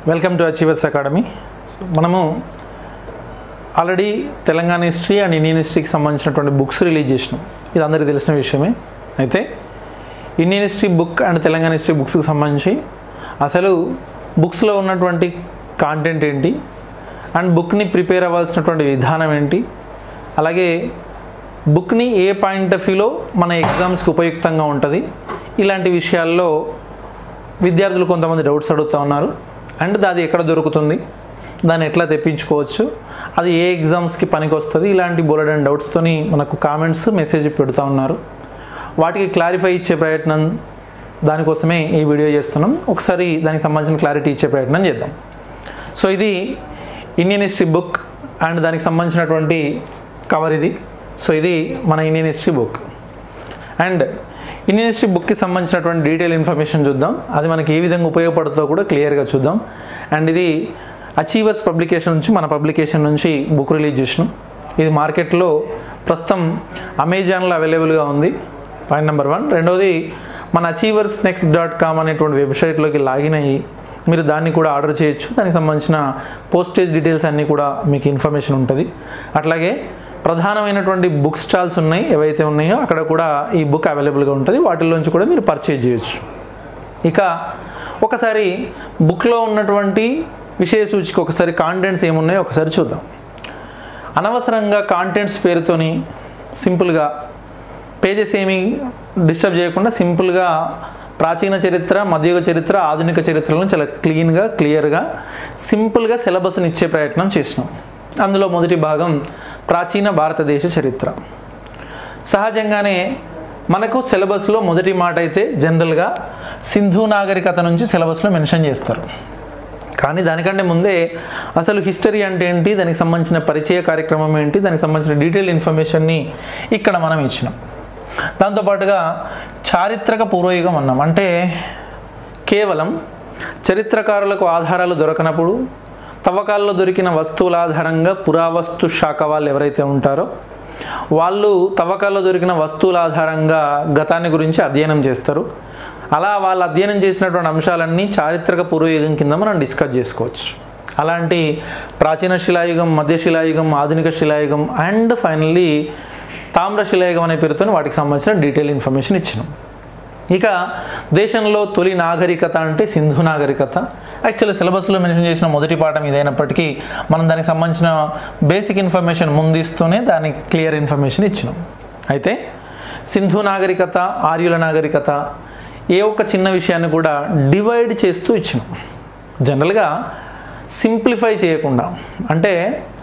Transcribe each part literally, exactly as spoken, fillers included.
Welcome to Achievers Academy. మనము already Telangana history and Indian హిస్టరీకి సంబంధించినటువంటి బుక్స్ రిలీజ్ చేసినాం. ఇది అందరికీ తెలిసిన విషయమే. అయితే Indian history book and Telangana history బుక్స్కి సంబంధించి అసలు బుక్స్లో ఉన్నటువంటి కాంటెంట్ ఏంటి అండ్ బుక్ని ప్రిపేర్ అవ్వాల్సినటువంటి విధానం ఏంటి, అలాగే బుక్ని ఏ పాయింట్ ఆఫ్ వ్యూలో మన ఎగ్జామ్స్కి ఉపయుక్తంగా ఉంటుంది, ఇలాంటి విషయాల్లో విద్యార్థులు కొంతమంది డౌట్స్ అడుగుతూ ఉన్నారు. అండ్ అది ఎక్కడ దొరుకుతుంది, దాన్ని ఎట్లా తెప్పించుకోవచ్చు, అది ఏ ఎగ్జామ్స్కి పనికి వస్తుంది, ఇలాంటి బోలెడ్ అండ్ డౌట్స్తోని మనకు కామెంట్స్ మెసేజ్ పెడుతూ ఉన్నారు. వాటికి క్లారిఫై ఇచ్చే ప్రయత్నం దానికోసమే ఈ వీడియో చేస్తున్నాం. ఒకసారి దానికి సంబంధించిన క్లారిటీ ఇచ్చే ప్రయత్నం చేద్దాం. సో ఇది ఇండియన్ హిస్టరీ బుక్ అండ్ దానికి సంబంధించినటువంటి కవర్ ఇది. సో ఇది మన Indian history book. And Indian history బుక్కి సంబంధించినటువంటి డీటెయిల్ ఇన్ఫర్మేషన్ చూద్దాం. అది మనకి ఏ విధంగా ఉపయోగపడుతుందో కూడా క్లియర్గా చూద్దాం. అండ్ ఇది అచీవర్స్ పబ్లికేషన్ నుంచి మన పబ్లికేషన్ నుంచి బుక్ రిలీజ్ చేసినాం. ఇది మార్కెట్లో ప్రస్తుతం అమెజాన్లో అవైలబుల్గా ఉంది, పాయింట్ నెంబర్ వన్. రెండవది మన అచీవర్స్ నెక్స్ట్ డాట్ కామ్ అనేటువంటి వెబ్సైట్లోకి లాగిన్ అయ్యి మీరు దాన్ని కూడా ఆర్డర్ చేయొచ్చు. దానికి సంబంధించిన పోస్టేజ్ డీటెయిల్స్ అన్నీ కూడా మీకు ఇన్ఫర్మేషన్ ఉంటుంది. అట్లాగే ప్రధానమైనటువంటి బుక్ స్టాల్స్ ఉన్నాయి, ఏవైతే ఉన్నాయో అక్కడ కూడా ఈ బుక్ అవైలబుల్గా ఉంటుంది. వాటిల్లోంచి కూడా మీరు పర్చేజ్ చేయొచ్చు. ఇక ఒకసారి బుక్లో ఉన్నటువంటి విషయ సూచిక ఒకసారి కాంటెంట్స్ ఏమున్నాయో ఒకసారి చూద్దాం. అనవసరంగా కాంటెంట్స్ పేరుతోని సింపుల్గా పేజెస్ ఏమీ డిస్టర్బ్ చేయకుండా సింపుల్గా ప్రాచీన చరిత్ర, మధ్యయుగ చరిత్ర, ఆధునిక చరిత్రలను చాలా క్లీన్గా క్లియర్గా సింపుల్గా సిలబస్ని ఇచ్చే ప్రయత్నం చేసినాం. అందులో మొదటి భాగం ప్రాచీన భారతదేశ చరిత్ర. సహజంగానే మనకు సిలబస్లో మొదటి మాట అయితే జనరల్గా సింధు నాగరికత నుంచి సిలబస్లో మెన్షన్ చేస్తారు. కానీ దానికంటే ముందే అసలు హిస్టరీ అంటే ఏంటి, దానికి సంబంధించిన పరిచయ కార్యక్రమం ఏంటి, దానికి సంబంధించిన డీటెయిల్ ఇన్ఫర్మేషన్ని ఇక్కడ మనం ఇచ్చినాం. దాంతోపాటుగా చారిత్రక పూర్వయుగం అన్నాం. అంటే కేవలం చరిత్రకారులకు ఆధారాలు దొరకనప్పుడు తవ్వకాల్లో దొరికిన వస్తువుల ఆధారంగా పురావస్తు శాఖ వాళ్ళు ఎవరైతే ఉంటారో వాళ్ళు తవ్వకాల్లో దొరికిన వస్తువుల ఆధారంగా గతాన్ని గురించి అధ్యయనం చేస్తారు. అలా వాళ్ళు అధ్యయనం చేసినటువంటి అంశాలన్నీ చారిత్రక పూర్వయుగం కింద మనం డిస్కస్ చేసుకోవచ్చు. అలాంటి ప్రాచీన శిలాయుగం, మధ్య శిలాయుగం, ఆధునిక శిలాయుగం అండ్ ఫైనల్లీ తామ్ర శిలాయుగం అనే పేరుతో వాటికి సంబంధించిన డీటెయిల్ ఇన్ఫర్మేషన్ ఇచ్చినాం. ఇక దేశంలో తొలి నాగరికత అంటే సింధు నాగరికత. యాక్చువల్లీ సిలబస్లో మెన్షన్ చేసిన మొదటి పాఠం ఇదైనప్పటికీ మనం దానికి సంబంధించిన బేసిక్ ఇన్ఫర్మేషన్ ముందిస్తూనే దానికి క్లియర్ ఇన్ఫర్మేషన్ ఇచ్చినాం. అయితే సింధు నాగరికత, ఆర్యుల నాగరికత ఏ ఒక్క చిన్న విషయాన్ని కూడా డివైడ్ చేస్తూ ఇచ్చినాం. జనరల్గా సింప్లిఫై చేయకుండా, అంటే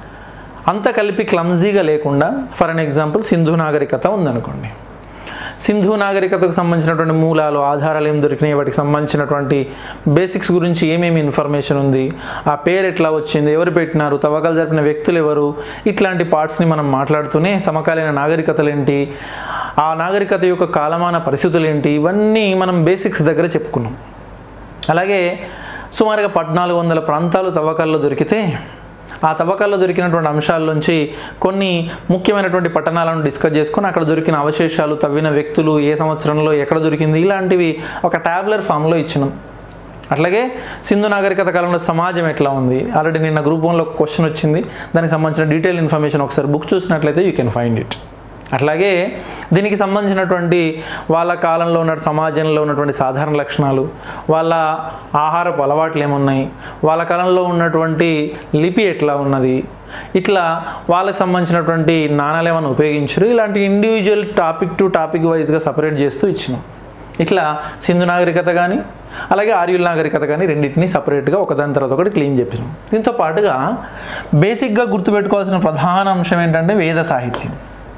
అంత కలిపి క్లమ్జీగా లేకుండా. ఫర్ అన్ ఎగ్జాంపుల్ సింధు నాగరికత ఉందనుకోండి. సింధు నాగరికతకు సంబంధించినటువంటి మూలాలు, ఆధారాలు ఏం దొరికినాయి, వాటికి సంబంధించినటువంటి బేసిక్స్ గురించి ఏమేమి ఇన్ఫర్మేషన్ ఉంది, ఆ పేరు ఎట్లా వచ్చింది, ఎవరు పెట్టినారు, తవ్వకాలు జరిపిన వ్యక్తులు ఎవరు, ఇట్లాంటి పార్ట్స్ని మనం మాట్లాడుతూనే సమకాలీన నాగరికతలు ఏంటి, ఆ నాగరికత యొక్క కాలమాన పరిస్థితులు ఏంటి, ఇవన్నీ మనం బేసిక్స్ దగ్గర చెప్పుకున్నాం. అలాగే సుమారుగా పద్నాలుగు వందల ప్రాంతాలు తవ్వకాల్లో దొరికితే ఆ తవ్వకాల్లో దొరికినటువంటి అంశాల్లోంచి కొన్ని ముఖ్యమైనటువంటి పట్టణాలను డిస్కస్ చేసుకొని అక్కడ దొరికిన అవశేషాలు, తవ్విన వ్యక్తులు, ఏ సంవత్సరంలో ఎక్కడ దొరికింది, ఇలాంటివి ఒక ట్యాబ్లర్ ఫామ్లో ఇచ్చినాం. అట్లాగే సింధు నాగరికత కాలంలో సమాజం ఎట్లా ఉంది, ఆల్రెడీ నిన్న గ్రూప్ వన్లో ఒక క్వశ్చన్ వచ్చింది, దానికి సంబంధించిన డీటెయిల్ ఇన్ఫర్మేషన్ ఒకసారి బుక్ చూసినట్లయితే యూ కెన్ ఫైండ్ ఇట్. అట్లాగే దీనికి సంబంధించినటువంటి వాళ్ళ కాలంలో ఉన్న సమాజంలో ఉన్నటువంటి సాధారణ లక్షణాలు, వాళ్ళ ఆహారపు అలవాట్లు ఏమున్నాయి, వాళ్ళ కాలంలో ఉన్నటువంటి లిపి ఎట్లా ఉన్నది, ఇట్లా వాళ్ళకి సంబంధించినటువంటి నాణాలు ఏమైనా ఉపయోగించరు, ఇలాంటి ఇండివిజువల్ టాపిక్ టు టాపిక్ వైజ్గా సపరేట్ చేస్తూ ఇచ్చినాం. ఇట్లా సింధు నాగరికత కానీ అలాగే ఆర్యుల నాగరికత కానీ రెండింటినీ సపరేట్గా ఒకదాని తర్వాత ఒకటి క్లీన్ చెప్పినాం. దీంతో పాటుగా బేసిక్గా గుర్తుపెట్టుకోవాల్సిన ప్రధాన అంశం ఏంటంటే వేద సాహిత్యం.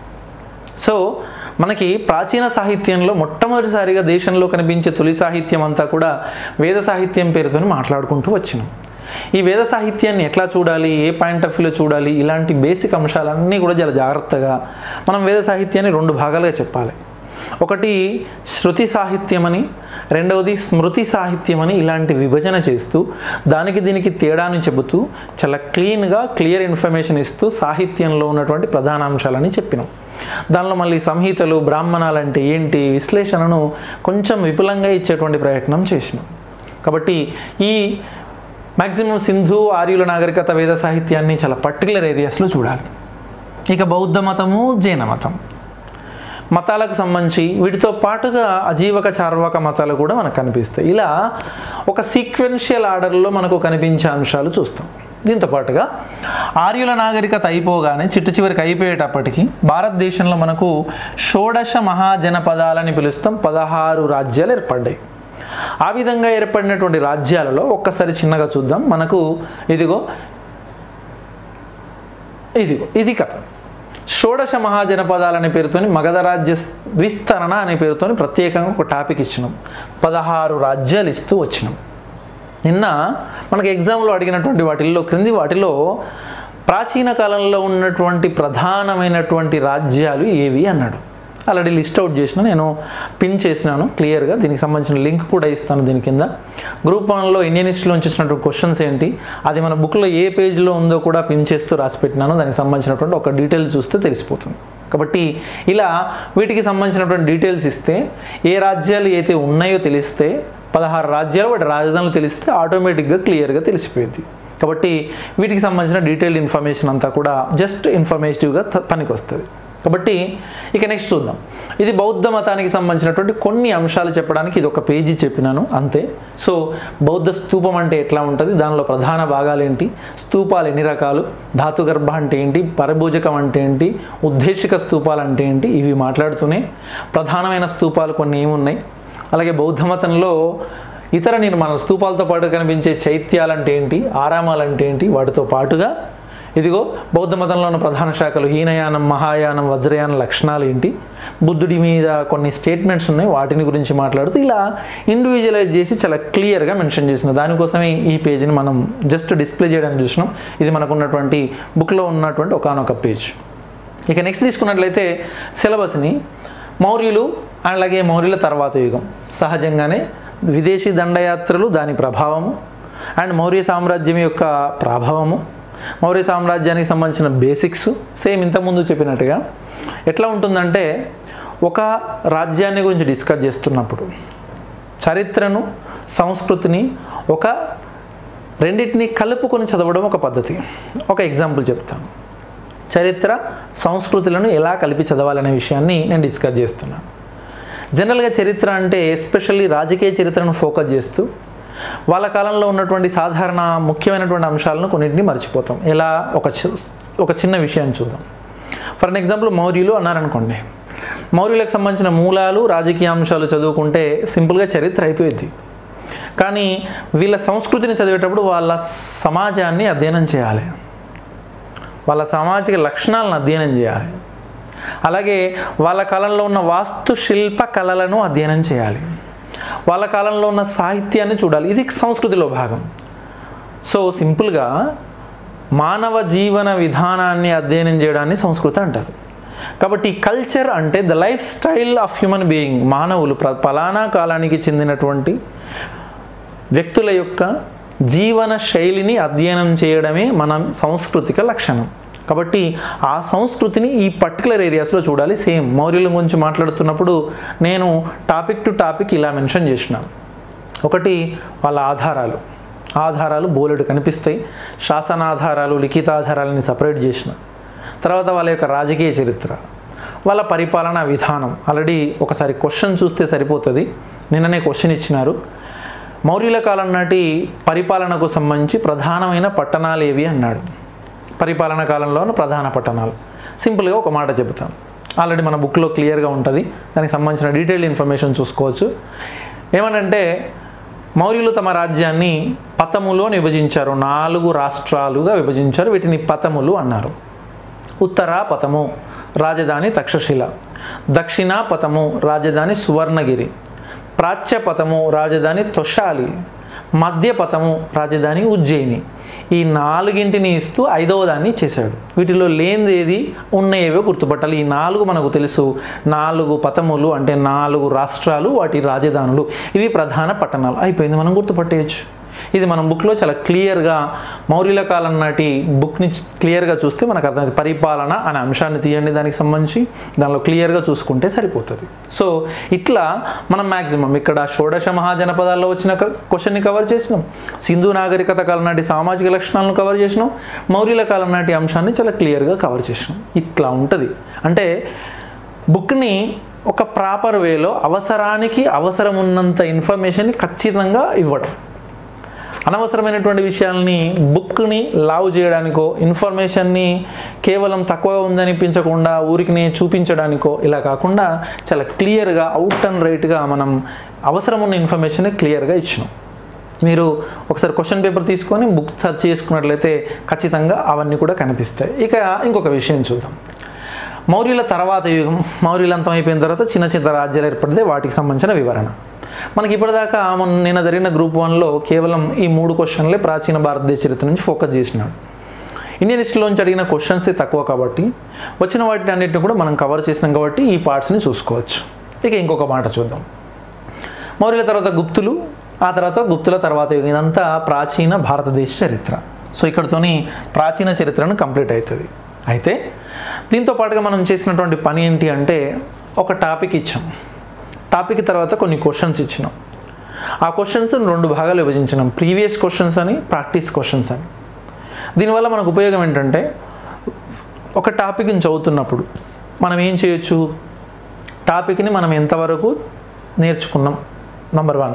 సో మనకి ప్రాచీన సాహిత్యంలో మొట్టమొదటిసారిగా దేశంలో కనిపించే తొలి సాహిత్యం అంతా కూడా వేద సాహిత్యం పేరుతో మాట్లాడుకుంటూ వచ్చినాం. ఈ వేద సాహిత్యాన్ని ఎట్లా చూడాలి, ఏ పాయింట్ ఆఫ్ వ్యూలో చూడాలి, ఇలాంటి బేసిక్ అంశాలన్నీ కూడా చాలా జాగ్రత్తగా మనం వేద సాహిత్యాన్ని రెండు భాగాలుగా చెప్పాలి. ఒకటి శృతి సాహిత్యం అని, రెండవది స్మృతి సాహిత్యం అని ఇలాంటి విభజన చేస్తూ దానికి దీనికి తేడాను చెబుతూ చాలా క్లీన్గా క్లియర్ ఇన్ఫర్మేషన్ ఇస్తూ సాహిత్యంలో ఉన్నటువంటి ప్రధాన అంశాలని చెప్పినాం. దానిలో మళ్ళీ సంహితలు, బ్రాహ్మణాలు అంటే ఏంటి, విశ్లేషణను కొంచెం విపులంగా ఇచ్చేటువంటి ప్రయత్నం చేసినాం. కాబట్టి ఈ మ్యాక్సిమం సింధు ఆర్యుల నాగరికత వేద సాహిత్యాన్ని చాలా పర్టికులర్ ఏరియాస్లో చూడాలి. ఇక బౌద్ధ మతము, జైన మతం మతాలకు సంబంధించి వీటితో పాటుగా అజీవక చార్వాక మతాలు కూడా మనకు కనిపిస్తాయి. ఇలా ఒక సీక్వెన్షియల్ ఆర్డర్లో మనకు కనిపించే అంశాలు చూస్తాం. దీంతో పాటుగా ఆర్యుల నాగరికత అయిపోగానే చిట్ట చివరికి అయిపోయేటప్పటికీ భారతదేశంలో మనకు షోడశ మహాజనపదాలని పిలుస్తాం, పదహారు రాజ్యాలు ఏర్పడ్డాయి. ఆ విధంగా ఏర్పడినటువంటి రాజ్యాలలో ఒక్కసారి చిన్నగా చూద్దాం. మనకు ఇదిగో ఇదిగో ఇది కథ. షోడశ మహాజనపదాలు అనే పేరుతోని మగధ రాజ్య విస్తరణ అనే పేరుతోని ప్రత్యేకంగా ఒక టాపిక్ ఇచ్చినాం. పదహారు రాజ్యాలు ఇస్తూ వచ్చినాం. నిన్న మనకు ఎగ్జామ్లో అడిగినటువంటి వాటిల్లో క్రింది వాటిలో ప్రాచీన కాలంలో ఉన్నటువంటి ప్రధానమైనటువంటి రాజ్యాలు ఏవి అన్నాడు. ఆల్రెడీ లిస్ట్ అవుట్ చేసిన, నేను పిన్ చేసినాను క్లియర్గా. దీనికి సంబంధించిన లింక్ కూడా ఇస్తాను దీని కింద. గ్రూప్ వన్లో ఇండియన్ హిస్టరీలో వచ్చినటువంటి క్వశ్చన్స్ ఏంటి, అది మన బుక్లో ఏ పేజ్లో ఉందో కూడా పిన్ చేస్తూ రాసి పెట్టినాను. దానికి సంబంధించినటువంటి ఒక డీటెయిల్ చూస్తే తెలిసిపోతుంది. కాబట్టి ఇలా వీటికి సంబంధించినటువంటి డీటెయిల్స్ ఇస్తే, ఏ రాజ్యాలు అయితే ఉన్నాయో తెలిస్తే, పదహారు రాజ్యాలు వాటి రాజధానులు తెలిస్తే ఆటోమేటిక్గా క్లియర్గా తెలిసిపోయింది. కాబట్టి వీటికి సంబంధించిన డీటెయిల్డ్ ఇన్ఫర్మేషన్ అంతా కూడా జస్ట్ ఇన్ఫర్మేటివ్గా పనికి వస్తుంది. కాబట్టి ఇక నెక్స్ట్ చూద్దాం. ఇది బౌద్ధ మతానికి సంబంధించినటువంటి కొన్ని అంశాలు చెప్పడానికి ఇది ఒక పేజీ చెప్పినాను అంతే. సో బౌద్ధ స్తూపం అంటే ఎట్లా ఉంటుంది, దానిలో ప్రధాన భాగాలు ఏంటి, స్తూపాలు ఎన్ని రకాలు, ధాతుగర్భ అంటే ఏంటి, పరభూజకం అంటే ఏంటి, ఉద్దేశిక స్తూపాలు అంటే ఏంటి, ఇవి మాట్లాడుతూనే ప్రధానమైన స్తూపాలు కొన్ని ఏమున్నాయి, అలాగే బౌద్ధ మతంలో ఇతర నిర్మాణాలు స్తూపాలతో పాటు కనిపించే చైత్యాలు అంటే ఏంటి, ఆరామాలు అంటే ఏంటి, వాటితో పాటుగా ఇదిగో బౌద్ధ మతంలో ఉన్న ప్రధాన శాఖలు హీనయానం, మహాయానం, వజ్రయానం లక్షణాలు ఏంటి, బుద్ధుడి మీద కొన్ని స్టేట్మెంట్స్ ఉన్నాయి వాటిని గురించి మాట్లాడుతూ ఇలా ఇండివిజువలైజ్ చేసి చాలా క్లియర్గా మెన్షన్ చేసిన. దానికోసమే ఈ పేజీని మనం జస్ట్ డిస్ప్లే చేయడానికి చూసినాం. ఇది మనకు ఉన్నటువంటి బుక్లో ఉన్నటువంటి ఒకానొక పేజ్. ఇక నెక్స్ట్ తీసుకున్నట్లయితే సిలబస్ని మౌర్యులు అలాగే మౌర్యుల తర్వాత యుగం, సహజంగానే విదేశీ దండయాత్రలు, దాని ప్రభావము అండ్ మౌర్య సామ్రాజ్యం యొక్క ప్రభావము, మౌర్య సామ్రాజ్యానికి సంబంధించిన బేసిక్స్ సేమ్ ఇంతకుముందు చెప్పినట్టుగా ఎట్లా ఉంటుందంటే, ఒక రాజ్యాన్ని గురించి డిస్కస్ చేస్తున్నప్పుడు చరిత్రను, సంస్కృతిని ఒక రెండింటిని కలుపుకొని చదవడం ఒక పద్ధతి. ఒక ఎగ్జాంపుల్ చెప్తాను. చరిత్ర, సంస్కృతులను ఎలా కలిపి చదవాలనే విషయాన్ని నేను డిస్కస్ చేస్తున్నాను. జనరల్గా చరిత్ర అంటే ఎస్పెషల్లీ రాజకీయ చరిత్రను ఫోకస్ చేస్తూ వాళ్ళ కాలంలో ఉన్నటువంటి సాధారణ ముఖ్యమైనటువంటి అంశాలను కొన్నింటిని మర్చిపోతాం. ఎలా ఒక ఒక చిన్న విషయాన్ని చూద్దాం. ఫర్ ఎగ్జాంపుల్ మౌర్యులు అన్నారనుకోండి, మౌర్యులకు సంబంధించిన మూలాలు, రాజకీయ అంశాలు చదువుకుంటే సింపుల్గా చరిత్ర అయిపోయింది. కానీ వీళ్ళ సంస్కృతిని చదివేటప్పుడు వాళ్ళ సమాజాన్ని అధ్యయనం చేయాలి, వాళ్ళ సామాజిక లక్షణాలను అధ్యయనం చేయాలి, అలాగే వాళ్ళ కాలంలో ఉన్న వాస్తుశిల్ప కళలను అధ్యయనం చేయాలి, వాళ్ళ కాలంలో ఉన్న సాహిత్యాన్ని చూడాలి. ఇది సంస్కృతిలో భాగం. సో సింపుల్గా మానవ జీవన విధానాన్ని అధ్యయనం చేయడాన్ని సంస్కృతి అంటారు. కాబట్టి కల్చర్ అంటే the life style of human being, మానవులు పలానా కాలానికి చెందినటువంటి వ్యక్తుల యొక్క జీవన శైలిని అధ్యయనం చేయడమే మన సాంస్కృతిక లక్షణం. కాబట్టి ఆ సంస్కృతిని ఈ పర్టికులర్ ఏరియాస్లో చూడాలి. సేమ్ మౌర్యుల గురించి మాట్లాడుతున్నప్పుడు నేను టాపిక్ టు టాపిక్ ఇలా మెన్షన్ చేసినాను. ఒకటి వాళ్ళ ఆధారాలు, ఆధారాలు బోలెడు కనిపిస్తాయి. శాసనాధారాలు, లిఖితాధారాలని సపరేట్ చేసిన తర్వాత వాళ్ళ యొక్క రాజకీయ చరిత్ర, వాళ్ళ పరిపాలనా విధానం. ఆల్రెడీ ఒకసారి క్వశ్చన్ చూస్తే సరిపోతుంది. నిన్ననే క్వశ్చన్ ఇచ్చినారు. మౌర్యుల కాలం నాటి పరిపాలనకు సంబంధించి ప్రధానమైన పట్టణాలు ఏవి అన్నాడు. పరిపాలనా కాలంలోని ప్రధాన పట్టణాలు సింపుల్గా ఒక మాట చెబుతాను. ఆల్రెడీ మన బుక్లో క్లియర్గా ఉంటుంది, దానికి సంబంధించిన డీటెయిల్డ్ ఇన్ఫర్మేషన్ చూసుకోవచ్చు. ఏమనంటే మౌర్యులు తమ రాజ్యాన్ని పతములు అని విభజించారు. నాలుగు రాష్ట్రాలుగా విభజించారు. వీటిని పతములు అన్నారు. ఉత్తరా పతము రాజధాని తక్షశిల, దక్షిణా పతము రాజధాని సువర్ణగిరి, ప్రాచ్య పతము రాజధాని తొషాలి, మధ్య పతము రాజధాని ఉజ్జయిని. ఈ నాలుగింటిని ఇస్తూ ఐదవ దాన్ని చేశాడు. వీటిలో లేనిది ఏది, ఉన్నాయేవో గుర్తుపట్టాలి. ఈ నాలుగు మనకు తెలుసు. నాలుగు పతములు అంటే నాలుగు రాష్ట్రాలు, వాటి రాజధానులు, ఇవి ప్రధాన పట్టణాలు. అయిపోయింది, మనం గుర్తుపట్టేయచ్చు. ఇది మనం బుక్లో చాలా క్లియర్గా మౌర్యుల కాలం నాటి బుక్ని క్లియర్గా చూస్తే మనకు అర్థం పరిపాలన అనే అంశాన్ని తీయండి దానికి సంబంధించి దానిలో క్లియర్గా చూసుకుంటే సరిపోతుంది. సో ఇట్లా మనం మ్యాక్సిమం ఇక్కడ షోడశ మహాజనపదాల్లో వచ్చిన క్వశ్చన్ని కవర్ చేసినాం, సింధు నాగరికత కాలం నాటి సామాజిక లక్షణాలను కవర్ చేసినాం, మౌర్యుల కాలం నాటి అంశాన్ని చాలా క్లియర్గా కవర్ చేసినాం. ఇట్లా ఉంటుంది. అంటే బుక్ని ఒక ప్రాపర్ వేలో అవసరానికి అవసరం ఉన్నంత ఇన్ఫర్మేషన్ని ఖచ్చితంగా ఇవ్వడం, అనవసరమైనటువంటి విషయాల్ని బుక్ని లావ్ చేయడానికో ఇన్ఫర్మేషన్ని కేవలం తక్కువగా ఉందనిపించకుండా ఊరికి చూపించడానికో ఇలా కాకుండా చాలా క్లియర్గా అవుట్ అండ్ రైట్గా మనం అవసరం ఉన్న ఇన్ఫర్మేషన్ని క్లియర్గా ఇచ్చినాం. మీరు ఒకసారి క్వశ్చన్ పేపర్ తీసుకొని బుక్ సెర్చ్ చేసుకున్నట్లయితే ఖచ్చితంగా అవన్నీ కూడా కనిపిస్తాయి. ఇక ఇంకొక విషయం చూద్దాం. మౌర్యుల తర్వాత యుగం, మౌర్యులు అంతం అయిపోయిన తర్వాత చిన్న చిన్న రాజ్యాలు ఏర్పడితే వాటికి సంబంధించిన వివరణ. మనకి ఇప్పటిదాకా మొన్న నిన్న జరిగిన గ్రూప్ వన్లో కేవలం ఈ మూడు క్వశ్చన్లే ప్రాచీన భారతదేశ చరిత్ర నుంచి ఫోకస్ చేసినాడు. ఇండియన్ హిస్టరీలోంచి అడిగిన క్వశ్చన్స్ తక్కువ కాబట్టి వచ్చిన వాటిని అన్నింటిని కూడా మనం కవర్ చేసినాం కాబట్టి ఈ పార్ట్స్ని చూసుకోవచ్చు. ఇక ఇంకొక మాట చూద్దాం. మౌర్యుల తర్వాత గుప్తులు, ఆ తర్వాత గుప్తుల తర్వాత యుగం. ఇదంతా ప్రాచీన భారతదేశ చరిత్ర. సో ఇక్కడతోని ప్రాచీన చరిత్రను కంప్లీట్ అవుతుంది. అయితే దీంతో పాటుగా మనం చేసినటువంటి పని ఏంటి అంటే ఒక టాపిక్ ఇచ్చాం, టాపిక్ తర్వాత కొన్ని క్వశ్చన్స్ ఇచ్చినాం. ఆ క్వశ్చన్స్ రెండు భాగాలు విభజించినాం, ప్రీవియస్ క్వశ్చన్స్ అని, ప్రాక్టీస్ క్వశ్చన్స్ అని. దీనివల్ల మనకు ఉపయోగం ఏంటంటే ఒక టాపిక్ని చదువుతున్నప్పుడు మనం ఏం చేయొచ్చు, టాపిక్ని మనం ఎంతవరకు నేర్చుకున్నాం నెంబర్ వన్,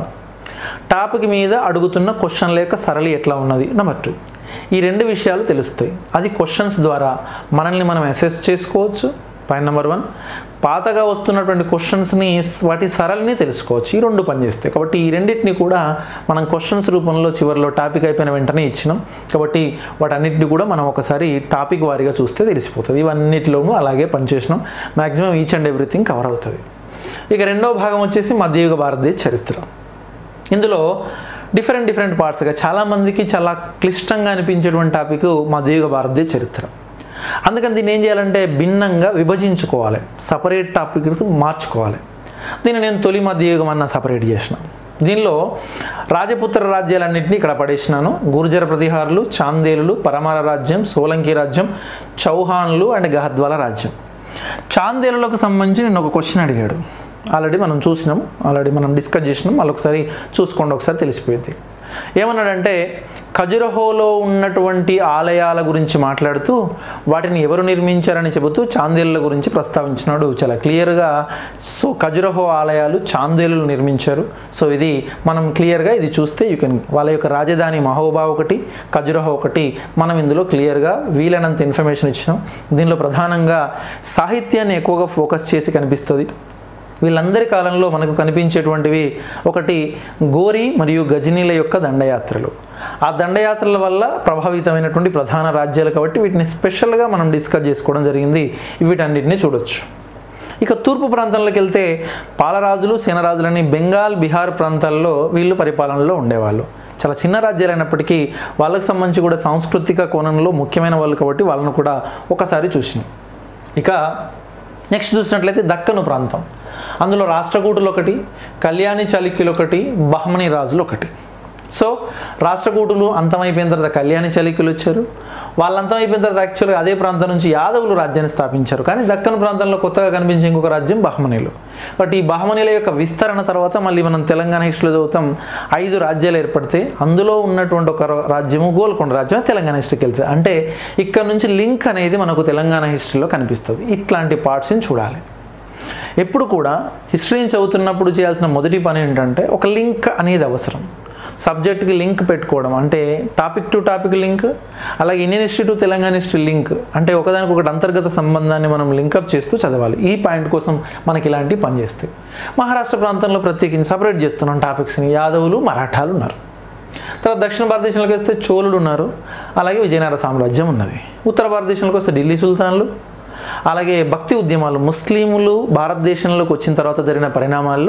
టాపిక్ మీద అడుగుతున్న క్వశ్చన్ లేక సరళి ఎట్లా ఉన్నది నెంబర్ టూ, ఈ రెండు విషయాలు తెలుస్తాయి. అది క్వశ్చన్స్ ద్వారా మనల్ని మనం అసెస్ చేసుకోవచ్చు. పాయింట్ నెంబర్ వన్, పాతగా వస్తున్నటువంటి క్వశ్చన్స్ని వాటి సరళిని తెలుసుకోవచ్చు. ఈ రెండు పనిచేస్తాయి. కాబట్టి ఈ రెండింటిని కూడా మనం క్వశ్చన్స్ రూపంలో చివరిలో టాపిక్ అయిపోయిన వెంటనే ఇచ్చినాం. కాబట్టి వాటన్నిటిని కూడా మనం ఒకసారి టాపిక్ వారీగా చూస్తే తెలిసిపోతుంది. ఇవన్నిటిలోనూ అలాగే పనిచేసినాం. Maximum each and everything cover అవుతుంది. ఇక రెండవ భాగం వచ్చేసి మధ్యయుగ భారతదేశ చరిత్ర. ఇందులో డిఫరెంట్ డిఫరెంట్ పార్ట్స్గా చాలామందికి చాలా క్లిష్టంగా అనిపించేటువంటి టాపిక్ మధ్యయుగ భారతదేశ చరిత్ర. అందుకని దీన్ని ఏం చేయాలంటే భిన్నంగా విభజించుకోవాలి, సపరేట్ టాపిక్స్ మార్చుకోవాలి. దీన్ని నేను తొలి మధ్యయుగం అన్న సపరేట్ చేసిన. దీనిలో రాజపుత్ర రాజ్యాలన్నింటినీ ఇక్కడ పడేసినాను. గుర్జర ప్రతిహారులు, చాందేలులు, పరమార రాజ్యం, సోలంకి రాజ్యం, చౌహాన్లు అండ్ గహద్వాల రాజ్యం. చాందేలులకు సంబంధించి నేను ఒక క్వశ్చన్ అడిగాడు. ఆల్రెడీ మనం చూసినాం, ఆల్రెడీ మనం డిస్కస్ చేసినాం. మళ్ళీ ఒకసారి చూసుకోండి, ఒకసారి తెలిసిపోయింది. ఏమన్నాడంటే ఖజురహోలో ఉన్నటువంటి ఆలయాల గురించి మాట్లాడుతూ వాటిని ఎవరు నిర్మించారని చెబుతూ చాందేలుల గురించి ప్రస్తావించినాడు చాలా క్లియర్గా. సో ఖజురహో ఆలయాలు చాందేలులు నిర్మించారు. సో ఇది మనం క్లియర్గా ఇది చూస్తే యూ కెన్, వాళ్ళ యొక్క రాజధాని మహోబా ఒకటి, ఖజురహో ఒకటి, మనం ఇందులో క్లియర్గా వీలైనంత ఇన్ఫర్మేషన్ ఇచ్చినాం. దీనిలో ప్రధానంగా సాహిత్యాన్ని ఎక్కువగా ఫోకస్ చేసి కనిపిస్తుంది. వీళ్ళందరి కాలంలో మనకు కనిపించేటువంటివి ఒకటి గోరి మరియు గజనీల యొక్క దండయాత్రలు. ఆ దండయాత్రల వల్ల ప్రభావితమైనటువంటి ప్రధాన రాజ్యాలు కాబట్టి వీటిని స్పెషల్గా మనం డిస్కస్ చేసుకోవడం జరిగింది. వీటన్నిటిని చూడొచ్చు. ఇక తూర్పు ప్రాంతంలోకి వెళ్తే పాలరాజులు, సేనరాజులని బెంగాల్, బీహార్ ప్రాంతాల్లో వీళ్ళు పరిపాలనలో ఉండేవాళ్ళు. చాలా చిన్న రాజ్యాలు అయినప్పటికీ వాళ్ళకు సంబంధించి కూడా సాంస్కృతిక కోణంలో ముఖ్యమైన వాళ్ళు కాబట్టి వాళ్ళను కూడా ఒకసారి చూసినాం. ఇక నెక్స్ట్ చూసినట్లయితే దక్కను ప్రాంతం. అందులో రాష్ట్రకూటులు ఒకటి, కళ్యాణి చాళుక్యులు ఒకటి, బహమనీ రాజులు ఒకటి. సో రాష్ట్రకూటులు అంతమైపోయిన తర్వాత కళ్యాణి చాళుక్యులు వచ్చారు. వాళ్ళు అంతమైపోయిన తర్వాత యాక్చువల్గా అదే ప్రాంతం నుంచి యాదవులు రాజ్యాన్ని స్థాపించారు. కానీ దక్కన్ ప్రాంతంలో కొత్తగా కనిపించే ఇంకొక రాజ్యం బహమనీలు. బట్ ఈ బహమనీల యొక్క విస్తరణ తర్వాత మళ్ళీ మనం తెలంగాణ హిస్టరీలో చదువుతాం, ఐదు రాజ్యాలు ఏర్పడితే అందులో ఉన్నటువంటి ఒక రాజ్యము గోల్కొండ రాజ్యం తెలంగాణ హిస్టరీకి వెళ్తుంది. అంటే ఇక్కడ నుంచి లింక్ అనేది మనకు తెలంగాణ హిస్టరీలో కనిపిస్తుంది. ఇట్లాంటి పార్ట్స్ని చూడాలి. ఎప్పుడు కూడా హిస్టరీని చదువుతున్నప్పుడు చేయాల్సిన మొదటి పని ఏంటంటే ఒక లింక్ అనేది అవసరం. సబ్జెక్ట్కి లింక్ పెట్టుకోవడం, అంటే టాపిక్ టు టాపిక్ లింక్, అలాగే Indian history to Telangana history link, అంటే ఒకదానికి ఒకటి అంతర్గత సంబంధాన్ని మనం లింకప్ చేస్తూ చదవాలి. ఈ పాయింట్ కోసం మనకి ఇలాంటివి పనిచేస్తాయి. మహారాష్ట్ర ప్రాంతంలో ప్రత్యేకించి సపరేట్ చేస్తున్నాం టాపిక్స్ని. యాదవులు, మరాఠాలు ఉన్నారు. తర్వాత దక్షిణ భారతదేశంలోకి వస్తే చోళులు ఉన్నారు, అలాగే విజయనగర సామ్రాజ్యం ఉన్నది. ఉత్తర భారతదేశంలోకి వస్తే ఢిల్లీ సుల్తాన్లు, అలాగే భక్తి ఉద్యమాలు. ముస్లింలు భారతదేశంలోకి వచ్చిన తర్వాత జరిగిన పరిణామాల్లో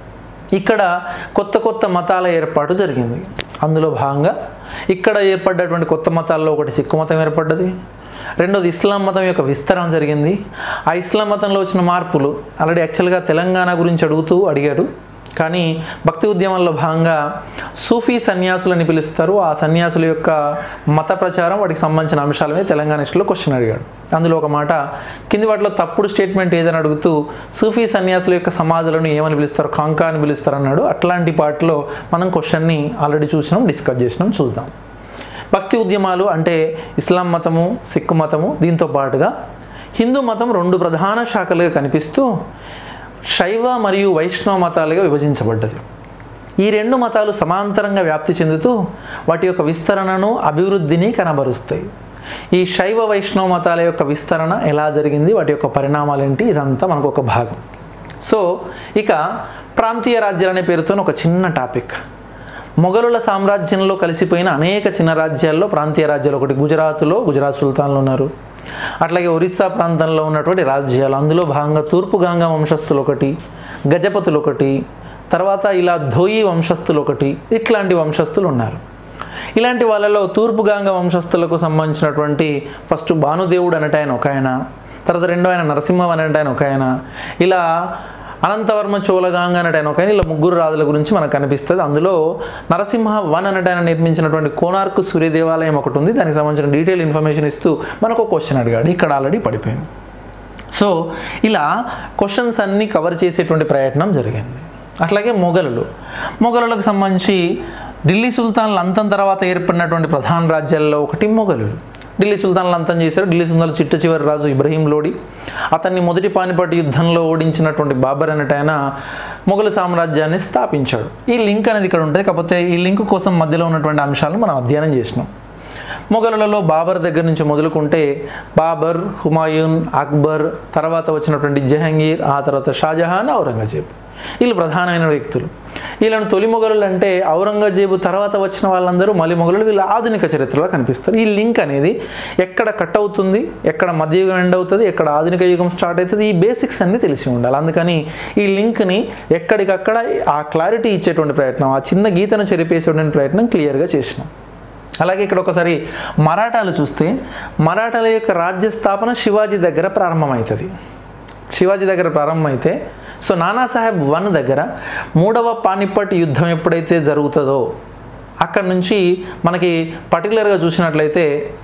ఇక్కడ కొత్త కొత్త మతాల ఏర్పాటు జరిగింది. అందులో భాగంగా ఇక్కడ ఏర్పడ్డటువంటి కొత్త మతాల్లో ఒకటి సిక్కు మతం ఏర్పడ్డది. రెండోది ఇస్లాం మతం యొక్క విస్తరణ జరిగింది. ఆ ఇస్లాం మతంలో వచ్చిన మార్పులు ఆల్రెడీ యాక్చువల్గా తెలంగాణ గురించి అడుగుతూ అడిగాడు. కానీ భక్తి ఉద్యమంలో భాగంగా సూఫీ సన్యాసులని పిలుస్తారు. ఆ సన్యాసుల యొక్క మత ప్రచారం వాటికి సంబంధించిన అంశాల మీద తెలంగాణ హిస్టరీలో క్వశ్చన్ అడిగాడు. అందులో ఒక మాట కింది వాటిలో తప్పుడు స్టేట్మెంట్ ఏదని అడుగుతూ సూఫీ సన్యాసుల యొక్క సమాధులను ఏమని పిలుస్తారు, కాంకా అని పిలుస్తారు అన్నాడు. అట్లాంటి పార్ట్లో మనం క్వశ్చన్ని ఆల్రెడీ చూసినాం, డిస్కస్ చేసినాం. చూద్దాం. భక్తి ఉద్యమాలు అంటే ఇస్లాం మతము, సిక్కు మతము, దీంతో పాటుగా హిందూ మతం రెండు ప్రధాన శాఖలుగా కనిపిస్తూ శైవ మరియు వైష్ణవ మతాలుగా విభజించబడ్డది. ఈ రెండు మతాలు సమాంతరంగా వ్యాప్తి చెందుతూ వాటి యొక్క విస్తరణను, అభివృద్ధిని కనబరుస్తాయి. ఈ శైవ వైష్ణవ మతాల యొక్క విస్తరణ ఎలా జరిగింది, వాటి యొక్క పరిణామాలు ఏంటి, ఇదంతా మనకు ఒక భాగం. సో ఇక ప్రాంతీయ రాజ్యాలు అనే పేరుతో ఒక చిన్న టాపిక్. మొఘలుల సామ్రాజ్యంలో కలిసిపోయిన అనేక చిన్న రాజ్యాల్లో ప్రాంతీయ రాజ్యాలు ఒకటి. గుజరాత్లో గుజరాత్ సుల్తాన్లు ఉన్నారు. అట్లాగే ఒరిస్సా ప్రాంతంలో ఉన్నటువంటి రాజ్యాలు, అందులో భాగంగా తూర్పు గాంగా వంశస్థులు ఒకటి, గజపతులు ఒకటి, తర్వాత ఇలా ధోయి వంశస్థులు ఒకటి, ఇట్లాంటి వంశస్థులు ఉన్నారు. ఇలాంటి వాళ్ళలో తూర్పు గాంగా వంశస్థులకు సంబంధించినటువంటి ఫస్ట్ భానుదేవుడు అనేట ఆయన ఒక ఆయన, తర్వాత రెండో ఆయన నరసింహం అనేట ఆయన ఒక ఆయన, ఇలా అనంతవర్మ చోళగాంగ అనేట ఆయన ఒక ఆయన, ఇలా ముగ్గురు రాజుల గురించి మనకు కనిపిస్తుంది. అందులో నరసింహ వన్ అనేట ఆయన నిర్మించినటువంటి కోనార్క్ సూర్య దేవాలయం ఒకటి ఉంది. దానికి సంబంధించిన డీటెయిల్ ఇన్ఫర్మేషన్ ఇస్తూ మనకు ఒక క్వశ్చన్ అడిగాడు. ఇక్కడ ఆల్రెడీ పడిపోయింది. సో ఇలా క్వశ్చన్స్ అన్నీ కవర్ చేసేటువంటి ప్రయత్నం జరిగింది. అట్లాగే మొఘలులు మొఘలులకు సంబంధించి ఢిల్లీ సుల్తాన్ల అంతం తర్వాత ఏర్పడినటువంటి ప్రధాన రాజ్యాల్లో ఒకటి మొఘలులు. ఢిల్లీ సుల్తాన్లు అంతం చేశారు. ఢిల్లీ సుల్తాన్ల చిట్ట చివరి రాజు ఇబ్రహీం లోడి, అతన్ని మొదటి పానిపట్ యుద్ధంలో ఓడించినటువంటి బాబర్ అనేట ఆయన మొఘలు సామ్రాజ్యాన్ని స్థాపించాడు. ఈ లింక్ అనేది ఇక్కడ ఉంటుంది. కాకపోతే ఈ లింక్ కోసం మధ్యలో ఉన్నటువంటి అంశాలను మనం అధ్యయనం చేసినాం. మొఘలులలో బాబర్ దగ్గర నుంచి మొదలుకుంటే బాబర్, హుమాయూన్, అక్బర్, తర్వాత వచ్చినటువంటి జహంగీర్, ఆ తర్వాత షాజహాన్, ఔరంగజేబ్, వీళ్ళు ప్రధానమైన వ్యక్తులు. వీళ్ళని తొలి మొఘలులు అంటే ఔరంగజేబు తర్వాత వచ్చిన వాళ్ళందరూ మళ్ళీ మొఘలులు. వీళ్ళ ఆధునిక చరిత్రలో కనిపిస్తారు. ఈ లింక్ అనేది ఎక్కడ కట్ అవుతుంది, ఎక్కడ మధ్యయుగం ఎండ్ అవుతుంది, ఎక్కడ ఆధునిక యుగం స్టార్ట్ అవుతుంది, ఈ బేసిక్స్ అన్నీ తెలిసి ఉండాలి. అందుకని ఈ లింక్ని ఎక్కడికక్కడ ఆ క్లారిటీ ఇచ్చేటువంటి ప్రయత్నం, ఆ చిన్న గీతను చెరిపేసేటువంటి ప్రయత్నం క్లియర్గా చేసినాం. అలాగే ఇక్కడ ఒకసారి మరాఠాలు చూస్తే మరాఠాల యొక్క రాజ్య స్థాపన శివాజీ దగ్గర ప్రారంభమవుతుంది. శివాజీ దగ్గర ప్రారంభమైతే సో నానాసాహెబ్ వన్ దగ్గర మూడవ పానిపట్ యుద్ధం ఎప్పుడైతే జరుగుతుందో అక్కడి నుంచి మనకి పర్టికులర్గా చూసినట్లయితే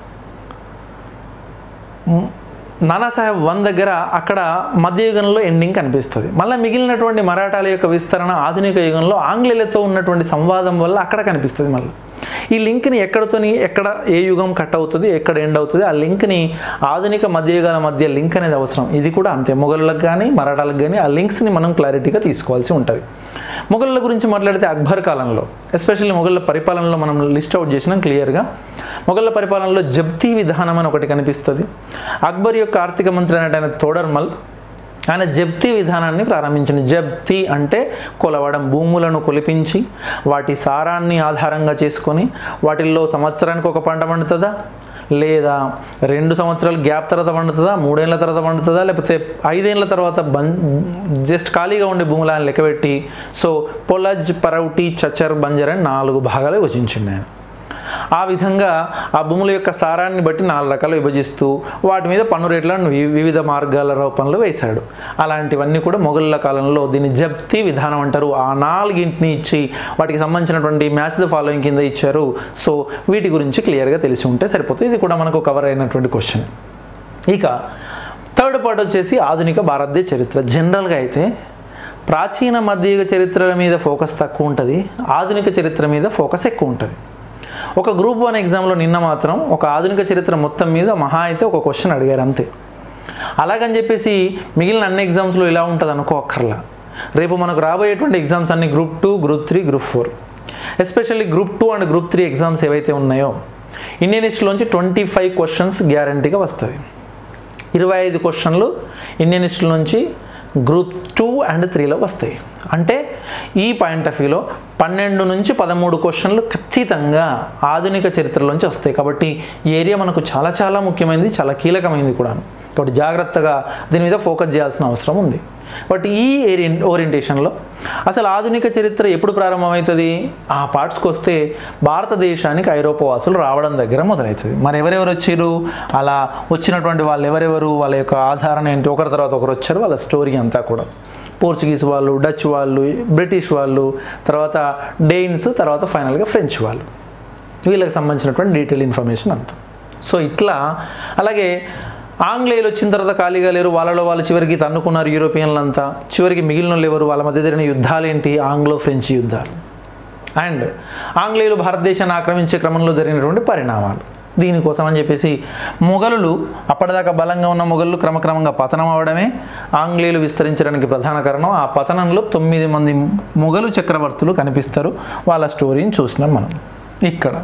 నానాసాహెబ్ వన్ దగ్గర అక్కడ మధ్యయుగంలో ఎండింగ్ కనిపిస్తుంది. మళ్ళీ మిగిలినటువంటి మరాఠాల యొక్క విస్తరణ ఆధునిక యుగంలో ఆంగ్లేయులతో ఉన్నటువంటి సంవాదం వల్ల అక్కడ కనిపిస్తుంది. మళ్ళీ ఈ లింక్ని ఎక్కడతోని ఎక్కడ ఏ యుగం కట్ అవుతుంది, ఎక్కడ ఎండ్ అవుతుంది, ఆ లింక్ని ఆధునిక మధ్యయుగాల మధ్య లింక్ అనేది అవసరం. ఇది కూడా అంతే. మొఘలులకు కానీ మరాఠాలకు కానీ ఆ లింక్స్ని మనం క్లారిటీగా తీసుకోవాల్సి ఉంటుంది. మొఘలుల గురించి మాట్లాడితే అక్బర్ కాలంలో, ఎస్పెషల్లీ మొఘలుల పరిపాలనలో మనం లిస్ట్ అవుట్ చేసినాం క్లియర్గా. మొఘలుల పరిపాలనలో జబ్తీ విధానం అని ఒకటి కనిపిస్తుంది. అక్బర్ యొక్క ఆర్థిక మంత్రి అనేట ఆయన తోడర్మల్, ఆయన జబ్తీ విధానాన్ని ప్రారంభించింది. జబ్తీ అంటే కొలవడం, భూములను కొలిపించి వాటి సారాన్ని ఆధారంగా చేసుకొని వాటిల్లో సంవత్సరానికి ఒక పంట పండుతుందా, లేదా రెండు సంవత్సరాలు గ్యాప్ తర్వాత పండుతుందా, మూడేళ్ల తర్వాత పండుతుందా, లేకపోతే ఐదేళ్ల తర్వాత బం జస్ట్ ఖాళీగా ఉండే భూములను లెక్కబెట్టి సో పొలజ్, పరౌటి, చచర్, బంజర్ అని నాలుగు భాగాలు విభజించింది ఆయన. ఆ విధంగా ఆ భూముల యొక్క సారాన్ని బట్టి నాలుగు రకాలు విభజిస్తూ వాటి మీద పన్ను రేట్లను వివిధ మార్గాల రూపంలో వేశాడు. అలాంటివన్నీ కూడా మొఘలుల కాలంలో దీన్ని జబ్తీ విధానం అంటారు. ఆ నాలుగింటిని ఇచ్చి వాటికి సంబంధించినటువంటి మ్యాచ్ ద ఫాలోయింగ్ కింద ఇచ్చారు. సో వీటి గురించి క్లియర్గా తెలిసి ఉంటే సరిపోతుంది. ఇది కూడా మనకు కవర్ అయినటువంటి క్వశ్చన్. ఇక థర్డ్ పార్ట్ వచ్చేసి ఆధునిక భారతదేశ చరిత్ర. జనరల్గా అయితే ప్రాచీన మధ్యయుగ చరిత్రల మీద ఫోకస్ తక్కువ ఉంటుంది, ఆధునిక చరిత్ర మీద ఫోకస్ ఎక్కువ ఉంటుంది. ఒక గ్రూప్ వన్ ఎగ్జామ్లో నిన్న మాత్రం ఒక ఆధునిక చరిత్ర మొత్తం మీద మహా అయితే ఒక క్వశ్చన్ అడిగారు అంతే. అలాగని చెప్పేసి మిగిలిన అన్ని ఎగ్జామ్స్లో ఇలా ఉంటుంది అనుకోక్కర్లా. రేపు మనకు రాబోయేటువంటి ఎగ్జామ్స్ అన్ని group two, group three, group four, especially group two and group three exams ఏవైతే ఉన్నాయో ఇండియన్ హిస్టరీలోంచి ట్వంటీ ఫైవ్ క్వశ్చన్స్ గ్యారంటీగా వస్తుంది. ఇరవై ఐదు క్వశ్చన్లు ఇండియన్ హిస్టరీ నుంచి గ్రూప్ టూ అండ్ త్రీలో వస్తాయి. అంటే ఈ పాయింట్ ఆఫ్ వ్యూలో పన్నెండు నుంచి పదమూడు క్వశ్చన్లు ఖచ్చితంగా ఆధునిక చరిత్రలోంచి వస్తాయి. కాబట్టి ఈ ఏరియా మనకు చాలా చాలా ముఖ్యమైనది, చాలా కీలకమైనది కూడా. కాబట్టి జాగ్రత్తగా దీని మీద ఫోకస్ చేయాల్సిన అవసరం ఉంది. బట్ ఈ ఏరి ఓరియంటేషన్లో అసలు ఆధునిక చరిత్ర ఎప్పుడు ప్రారంభమవుతుంది, ఆ పార్ట్స్కి వస్తే భారతదేశానికి ఐరోపా వాసులు రావడం దగ్గర మొదలవుతుంది. మరి ఎవరెవరు వచ్చారు, అలా వచ్చినటువంటి వాళ్ళు ఎవరెవరు, వాళ్ళ యొక్క ఆధారణ ఏంటి, ఒకరి తర్వాత ఒకరు వచ్చారు, వాళ్ళ స్టోరీ అంతా కూడా పోర్చుగీస్ వాళ్ళు, డచ్ వాళ్ళు, బ్రిటిష్ వాళ్ళు, తర్వాత డెయిన్స్, తర్వాత ఫైనల్గా ఫ్రెంచ్ వాళ్ళు. వీళ్ళకి సంబంధించినటువంటి డీటెయిల్ ఇన్ఫర్మేషన్ అంతా. సో ఇట్లా అలాగే ఆంగ్లేయులు వచ్చిన తర్వాత ఖాళీగా లేరు, వాళ్ళలో వాళ్ళు చివరికి తన్నుకున్నారు యూరోపియన్లంతా. చివరికి మిగిలిన వాళ్ళు ఎవరు, వాళ్ళ మధ్య జరిగిన యుద్ధాలు ఏంటి, ఆంగ్లో ఫ్రెంచ్ యుద్ధాలు. అండ్ ఆంగ్లేయులు భారతదేశాన్ని ఆక్రమించే క్రమంలో జరిగినటువంటి పరిణామాలు. దీనికోసం అని చెప్పేసి మొఘలులు, అప్పటిదాకా బలంగా ఉన్న మొఘలు క్రమక్రమంగా పతనం అవడమే ఆంగ్లేయులు విస్తరించడానికి ప్రధాన కారణం. ఆ పతనంలో తొమ్మిది మంది మొఘలు చక్రవర్తులు కనిపిస్తారు. వాళ్ళ స్టోరీని చూసినాం మనం ఇక్కడ.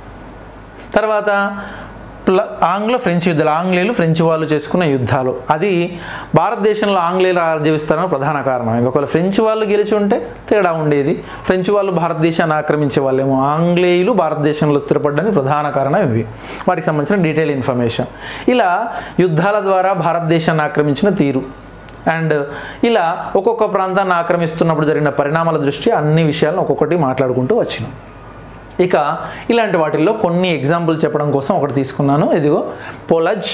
తర్వాత ప్ల ఆంగ్లో ఫ్రెంచ్ యుద్ధాలు, ఆంగ్లేయులు ఫ్రెంచ్ వాళ్ళు చేసుకున్న యుద్ధాలు. అది భారతదేశంలో ఆంగ్లేయులు రాజ్య విస్తరణ ప్రధాన కారణం. ఒకవేళ ఫ్రెంచ్ వాళ్ళు గెలిచి ఉంటే తేడా ఉండేది. ఫ్రెంచ్ వాళ్ళు భారతదేశాన్ని ఆక్రమించే వాళ్ళేమో, ఆంగ్లేయులు భారతదేశంలో స్థిరపడడానికి ప్రధాన కారణం ఇవి. వాటికి సంబంధించిన డీటెయిల్ ఇన్ఫర్మేషన్. ఇలా యుద్ధాల ద్వారా భారతదేశాన్ని ఆక్రమించిన తీరు అండ్ ఇలా ఒక్కొక్క ప్రాంతాన్ని ఆక్రమిస్తున్నప్పుడు జరిగిన పరిణామాల దృష్ట్యా అన్ని విషయాలను ఒక్కొక్కటి మాట్లాడుకుంటూ వచ్చినాం. ఇక ఇలాంటి వాటిల్లో కొన్ని ఎగ్జాంపుల్ చెప్పడం కోసం ఒకటి తీసుకున్నాను. ఇదిగో పొలజ్,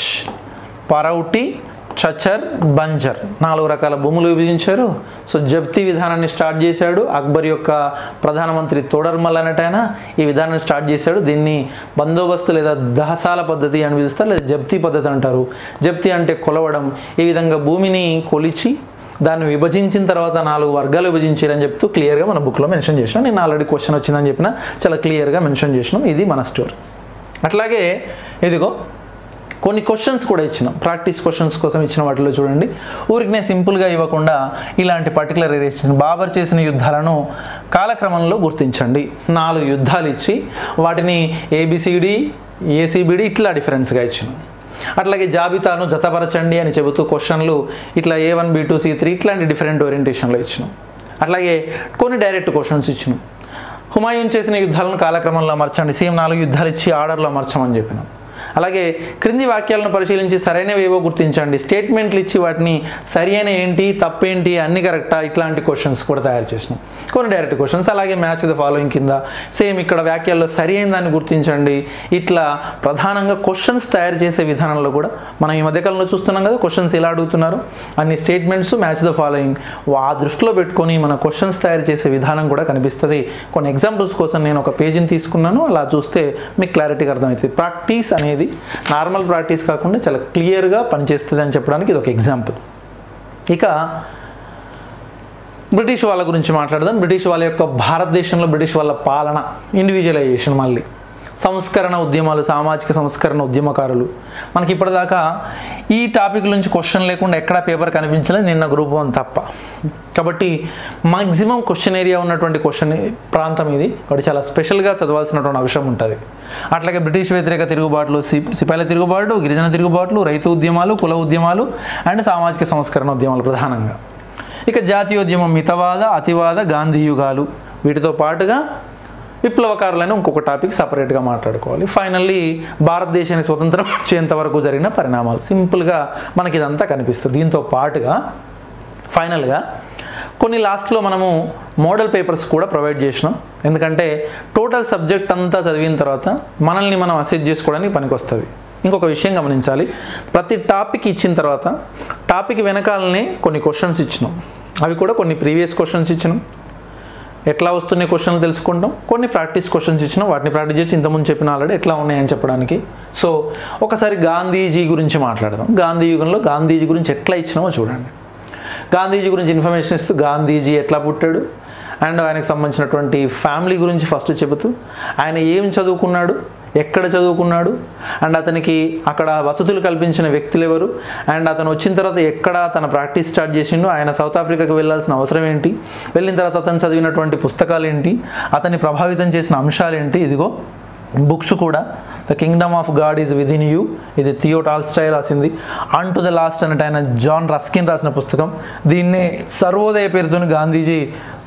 పరౌటి, చచర్, బంజర్ నాలుగు రకాల భూములు విభజించారు. సో జప్తీ విధానాన్ని స్టార్ట్ చేశాడు అక్బర్ యొక్క ప్రధానమంత్రి తోడర్మల్ అనేటైనా ఈ విధానాన్ని స్టార్ట్ చేశాడు. దీన్ని బందోబస్తు లేదా దహసాల పద్ధతి అని పిలుస్తారు, లేదా జప్తీ పద్ధతి అంటారు. జప్తీ అంటే కొలవడం. ఈ విధంగా భూమిని కొలిచి దాన్ని విభజించిన తర్వాత నాలుగు వర్గాలు విభజించారని చెప్తూ క్లియర్గా మన బుక్లో మెన్షన్ చేసినాం. నేను ఆల్రెడీ క్వశ్చన్ వచ్చిందని చెప్పిన చాలా క్లియర్గా మెన్షన్ చేసినాం. ఇది మన స్టోరీ. అట్లాగే ఇదిగో కొన్ని క్వశ్చన్స్ కూడా ఇచ్చినాం, ప్రాక్టీస్ క్వశ్చన్స్ కోసం ఇచ్చిన వాటిలో చూడండి. ఊరికి నేను సింపుల్గా ఇవ్వకుండా ఇలాంటి పర్టికులర్ ఏరియాస్ బాబర్ చేసిన యుద్ధాలను కాలక్రమంలో గుర్తించండి. నాలుగు యుద్ధాలు ఇచ్చి వాటిని ఏబిసిడి, ఏసీబిడి ఇట్లా డిఫరెన్స్గా ఇచ్చినాం. అట్లాగే జాబితాను జతపరచండి అని చెబుతూ క్వశ్చన్లు ఇట్లా A one B two C three ఇట్లాంటి డిఫరెంట్ ఓరియంటేషన్లో ఇచ్చినాం. అట్లాగే కొన్ని డైరెక్ట్ క్వశ్చన్స్ ఇచ్చినాం. హుమాయూన్ చేసిన యుద్ధాలను కాలక్రమంలో అమర్చండి, సేమ్ నాలుగు యుద్ధాలు ఇచ్చి ఆర్డర్లో అమర్చమని చెప్పినాం. అలాగే క్రింది వాక్యాలను పరిశీలించి సరైనవి ఏవో గుర్తించండి, స్టేట్మెంట్లు ఇచ్చి వాటిని సరి అయిన ఏంటి, తప్పేంటి, అన్ని కరెక్టా, ఇట్లాంటి క్వశ్చన్స్ కూడా తయారు చేసినాం. కొన్ని డైరెక్ట్ క్వశ్చన్స్. అలాగే మ్యాచ్ ద ఫాలోయింగ్ కింద సేమ్ ఇక్కడ వాక్యాల్లో సరి అయిన దాన్ని గుర్తించండి. ఇట్లా ప్రధానంగా క్వశ్చన్స్ తయారు చేసే విధానంలో కూడా మనం ఈ మధ్యకాలంలో చూస్తున్నాం కదా, క్వశ్చన్స్ ఎలా అడుగుతున్నారు, అన్ని స్టేట్మెంట్స్ మ్యాచ్ ద ఫాలోయింగ్ ఆ దృష్టిలో పెట్టుకొని మన క్వశ్చన్స్ తయారు చేసే విధానం కూడా కనిపిస్తుంది. కొన్ని ఎగ్జాంపుల్స్ కోసం నేను ఒక పేజీని తీసుకున్నాను, అలా చూస్తే మీకు క్లారిటీగా అర్థమవుతుంది. ప్రాక్టీస్ అనేది నార్మల్ ప్రాక్టీస్ కాకుండా చాలా క్లియర్గా పనిచేస్తుంది అని చెప్పడానికి ఇది ఒక ఎగ్జాంపుల్. ఇక బ్రిటిష్ వాళ్ళ గురించి మాట్లాడదాం. బ్రిటిష్ వాళ్ళ యొక్క భారతదేశంలో బ్రిటిష్ వాళ్ళ పాలన, ఇండివిజువలైజేషన్, మళ్ళీ సంస్కరణ ఉద్యమాలు, సామాజిక సంస్కరణ ఉద్యమకారులు. మనకి ఇప్పటిదాకా ఈ టాపిక్ నుంచి క్వశ్చన్ లేకుండా ఎక్కడా పేపర్ కనిపించలేదు, నిన్న గ్రూప్ వన్ తప్ప. కాబట్టి మ్యాక్సిమం క్వశ్చన్ ఏరియా ఉన్నటువంటి క్వశ్చన్ ప్రాంతం ఇది. కాబట్టి చాలా స్పెషల్గా చదవాల్సినటువంటి అవసరం ఉంటుంది. అట్లాగే బ్రిటిష్ వ్యతిరేక తిరుగుబాట్లు, సిపాయిల తిరుగుబాటు, గిరిజన తిరుగుబాట్లు, రైతు ఉద్యమాలు, కుల ఉద్యమాలు అండ్ సామాజిక సంస్కరణ ఉద్యమాలు ప్రధానంగా. ఇక జాతీయోద్యమం, మితవాద, అతివాద, గాంధీ యుగాలు, వీటితో పాటుగా విప్లవకారులైన ఇంకొక టాపిక్ సపరేట్గా మాట్లాడుకోవాలి. ఫైనల్లీ భారతదేశానికి స్వతంత్రం వచ్చేంత వరకు జరిగిన పరిణామాలు. సింపుల్గా మనకి ఇదంతా కనిపిస్తుంది. దీంతో పాటుగా ఫైనల్గా కొన్ని లాస్ట్లో మనము మోడల్ పేపర్స్ కూడా ప్రొవైడ్ చేసినాం. ఎందుకంటే టోటల్ సబ్జెక్ట్ అంతా చదివిన తర్వాత మనల్ని మనం అసెస్ చేసుకోవడానికి పనికొస్తుంది. ఇంకొక విషయం గమనించాలి, ప్రతి టాపిక్ ఇచ్చిన తర్వాత టాపిక్ వెనకాలనే కొన్ని క్వశ్చన్స్ ఇచ్చినాం. అవి కూడా కొన్ని ప్రీవియస్ క్వశ్చన్స్ ఇచ్చినాం, ఎట్లా వస్తున్నాయి క్వశ్చన్లు తెలుసుకుంటాం. కొన్ని ప్రాక్టీస్ క్వశ్చన్స్ ఇచ్చినాం, వాటిని ప్రాక్టీస్ చేసి ఇంతకుముందు చెప్పిన ఆల్రెడీ ఎట్లా ఉన్నాయని చెప్పడానికి. సో ఒకసారి గాంధీజీ గురించి మాట్లాడదాం. గాంధీ యుగంలో గాంధీజీ గురించి ఎట్లా ఇచ్చినామో చూడండి. గాంధీజీ గురించి ఇన్ఫర్మేషన్ ఇస్తూ గాంధీజీ ఎట్లా పుట్టాడు అండ్ ఆయనకు సంబంధించినటువంటి ఫ్యామిలీ గురించి ఫస్ట్ చెబుతూ ఆయన ఏం చదువుకున్నాడు, ఎక్కడ చదువుకున్నాడు అండ్ అతనికి అక్కడ వసతులు కల్పించిన వ్యక్తులు ఎవరు అండ్ అతను వచ్చిన తర్వాత ఎక్కడ తన ప్రాక్టీస్ స్టార్ట్ చేసిండు, ఆయన సౌత్ ఆఫ్రికాకి వెళ్ళాల్సిన అవసరం ఏంటి, వెళ్ళిన తర్వాత అతను చదివినటువంటి పుస్తకాలు ఏంటి, అతన్ని ప్రభావితం చేసిన అంశాలు ఏంటి. ఇదిగో బుక్స్ కూడా, the kingdom of God is within you, ఇది థియో టాల్స్టాయ్ రాసింది. ఆన్ టు ద లాస్ట్ అన్నట్టు ఆయన జాన్ రస్కిన్ రాసిన పుస్తకం. దీన్నే సర్వోదయ పేరుతో గాంధీజీ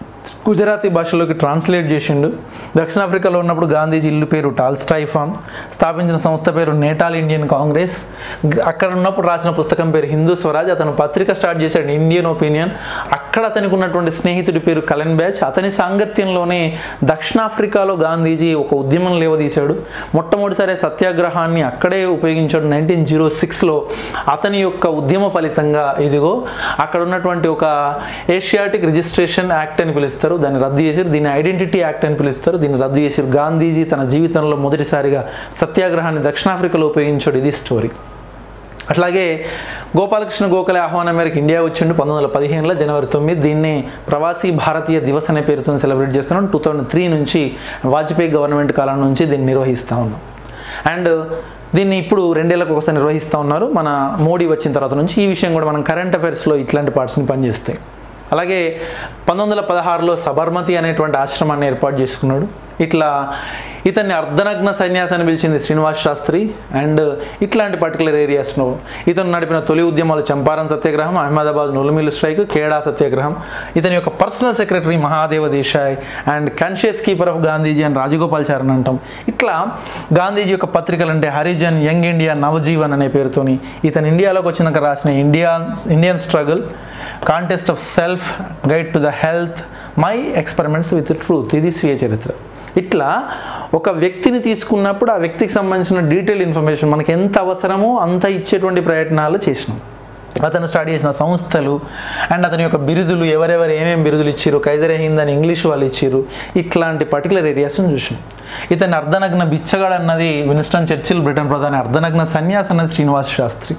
గుజరాతీ భాషలోకి ట్రాన్స్లేట్ చేసిండు. దక్షిణాఫ్రికాలో ఉన్నప్పుడు గాంధీజీ ఇల్లు పేరు టాల్స్టాయ్ ఫామ్, స్థాపించిన సంస్థ పేరు నేటాల్ ఇండియన్ కాంగ్రెస్, అక్కడ ఉన్నప్పుడు రాసిన పుస్తకం పేరు హిందూ స్వరాజ్, అతను పత్రిక స్టార్ట్ చేశాడు ఇండియన్ ఒపీనియన్, అక్కడ అతనికి ఉన్నటువంటి స్నేహితుడి పేరు కలెన్ బ్యాచ్, అతని సాంగత్యంలోనే దక్షిణాఫ్రికాలో గాంధీజీ ఒక ఉద్యమం లేవదీశాడు. మొట్టమొదటిసారి సత్యాగ్రహాన్ని అక్కడే ఉపయోగించాడు. నైన్టీన్ జీరో సిక్స్లో అతని యొక్క ఉద్యమ ఫలితంగా ఇదిగో అక్కడ ఉన్నటువంటి ఒక ఏషియాటిక్ రిజిస్ట్రేషన్ యాక్ట్ అని పిలుస్తారు, దాన్ని రద్దు చేశారు. దీన్ని ఐడెంటిటీ యాక్ట్ అని పిలుస్తారు, దీన్ని రద్దు చేశారు. గాంధీజీ తన జీవితంలో మొదటిసారిగా సత్యాగ్రహాన్ని దక్షిణాఫ్రికాలో ఉపయోగించాడు. ఇది స్టోరీ. అట్లాగే గోపాలకృష్ణ గోఖలే ఆహ్వానం మేరకు ఇండియా వచ్చిండు పంతొమ్మిది వందల పదిహేనులో జనవరి తొమ్మిది. దీన్ని ప్రవాసీ భారతీయ దివస్ అనే పేరుతో సెలబ్రేట్ చేస్తున్నాం. టూ థౌజండ్ త్రీ నుంచి వాజ్పేయి గవర్నమెంట్ కాలం నుంచి దీన్ని నిర్వహిస్తూ ఉన్నాం. అండ్ దీన్ని ఇప్పుడు రెండేళ్లకు ఒకసారి నిర్వహిస్తూ ఉన్నారు మన మోడీ వచ్చిన తర్వాత నుంచి. ఈ విషయం కూడా మనం కరెంట్ అఫైర్స్లో ఇట్లాంటి పార్ట్స్ని పనిచేస్తాయి. అలాగే పంతొమ్మిది వందల పదహారులో సబర్మతి అనేటువంటి ఆశ్రమాన్ని ఏర్పాటు చేసుకున్నాడు. ఇట్లా ఇతన్ని అర్ధనగ్న సన్యాసాన్ని పిలిచింది శ్రీనివాస్ శాస్త్రి. అండ్ ఇట్లాంటి పర్టికులర్ ఏరియాస్లో ఇతను నడిపిన తొలి ఉద్యమాలు చంపారన్ సత్యాగ్రహం, అహ్మదాబాద్ నూలుమిల్లు స్ట్రైక్, ఖేడా సత్యాగ్రహం. ఇతని యొక్క personal secretary Mahadev Desai and conscious keeper of Gandhiji అని రాజగోపాల్చారని అంటాం. ఇట్లా గాంధీజీ యొక్క పత్రికలు అంటే హరిజన్, యంగ్ ఇండియా, నవజీవన్ అనే పేరుతోని ఇతను ఇండియాలోకి వచ్చినాక రాసిన India Indian struggle, contest of self, guide to the health, my experiments with truth, ఇది స్వీయ చరిత్ర. ఇట్లా ఒక వ్యక్తిని తీసుకున్నప్పుడు ఆ వ్యక్తికి సంబంధించిన డీటెయిల్ ఇన్ఫర్మేషన్ మనకి ఎంత అవసరమో అంత ఇచ్చేటువంటి ప్రయత్నాలు చేసినాం. అతను స్టార్ట్ చేసిన సంస్థలు అండ్ అతని యొక్క బిరుదులు, ఎవరెవరు ఏమేమి బిరుదులు ఇచ్చారు, కైజరే హింద్ అని ఇంగ్లీష్ వాళ్ళు ఇచ్చారు, ఇట్లాంటి పర్టికులర్ ఏరియాస్ని చూసాం. ఇతని అర్ధనగ్న బిచ్చగాడు అన్నది విన్స్టన్ చర్చిల్, బ్రిటన్ ప్రధాని. అర్ధనగ్న సన్యాస్ అన్నది శ్రీనివాస్ శాస్త్రి.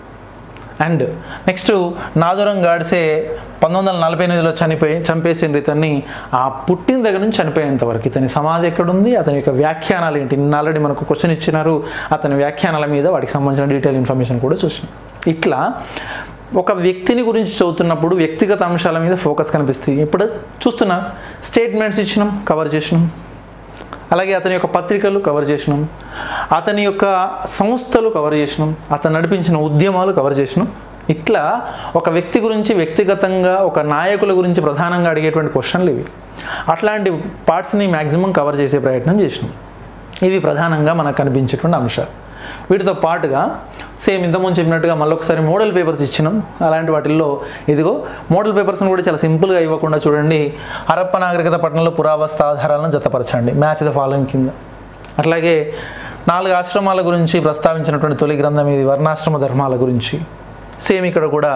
అండ్ నెక్స్ట్ నాథురాం గాడ్సే పంతొమ్మిది వందల నలభై ఎనిమిదిలో చనిపోయి చంపేసిండ్రు ఇతన్ని. ఆ పుట్టిన దగ్గర నుంచి చనిపోయేంత వరకు ఇతని సమాధి ఎక్కడుంది, అతని యొక్క వ్యాఖ్యానాలు ఏంటి, నిన్న ఆల్రెడీ మనకు క్వశ్చన్ ఇచ్చినారు, అతని వ్యాఖ్యానాల మీద వాటికి సంబంధించిన డీటెయిల్ ఇన్ఫర్మేషన్ కూడా చూసినాం. ఇట్లా ఒక వ్యక్తిని గురించి చదువుతున్నప్పుడు వ్యక్తిగత అంశాల మీద ఫోకస్ కనిపిస్తుంది. ఇప్పుడు చూస్తున్నా స్టేట్మెంట్స్ ఇచ్చినాం, కవర్ చేసినాం. అలాగే అతని యొక్క పత్రికలు కవర్ చేసినాం, అతని యొక్క సంస్థలు కవర్ చేసినాం, అతను నడిపించిన ఉద్యమాలు కవర్ చేసినాం. ఇట్లా ఒక వ్యక్తి గురించి వ్యక్తిగతంగా, ఒక నాయకుల గురించి ప్రధానంగా అడిగేటువంటి క్వశ్చన్లు ఇవి. అట్లాంటి పార్ట్స్ని మ్యాక్సిమం కవర్ చేసే ప్రయత్నం చేసినాం. ఇవి ప్రధానంగా మనకు కనిపించేటువంటి అంశాలు. వీటితో పాటుగా సేమ్ ఇంతకుముందు చెప్పినట్టుగా మళ్ళీ ఒకసారి మోడల్ పేపర్స్ ఇచ్చినాం. అలాంటి వాటిల్లో ఇదిగో మోడల్ పేపర్స్ని కూడా చాలా సింపుల్గా ఇవ్వకుండా చూడండి. హరప్ప నాగరికత పట్టణంలో పురావస్తు ఆధారాలను జతపరచండి, మ్యాచ్ ద ఫాలోయింగ్ కింద. అట్లాగే నాలుగు ఆశ్రమాల గురించి ప్రస్తావించినటువంటి తొలి గ్రంథం ఇది, వర్ణాశ్రమ ధర్మాల గురించి. సేమ్ ఇక్కడ కూడా